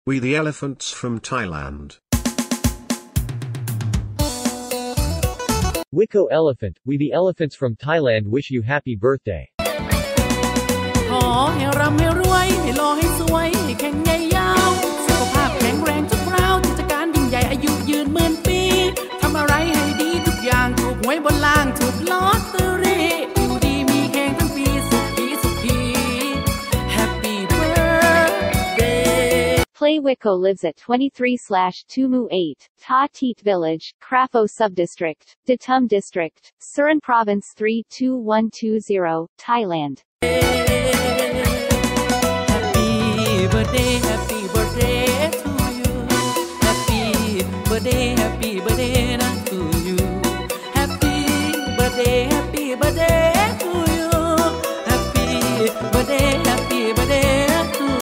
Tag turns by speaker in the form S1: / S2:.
S1: We the elephants from Thailand.
S2: Wiko Elephant, we the elephants from Thailand wish you happy birthday.
S3: ขอให้ร่ำให้รวยให้หล่อให้สวยให้แข็งใหญ่ยาวสุขภาพแข็งแรงทุกคราวกิจการยิ่งใหญ่อายุยืนหมื่นปีทำอะไรให้ดีทุกอย่างถูกหวยบนล่างถูกลอตเตอรี่อยู่ดีมีแข่งทั้งปีสุขีสุขี Happy birthday.
S4: Plai Viko lives at 23/2mu8, Thit Village, Krapho Subdistrict, Ditum District, Surin Province 32120, Thailand.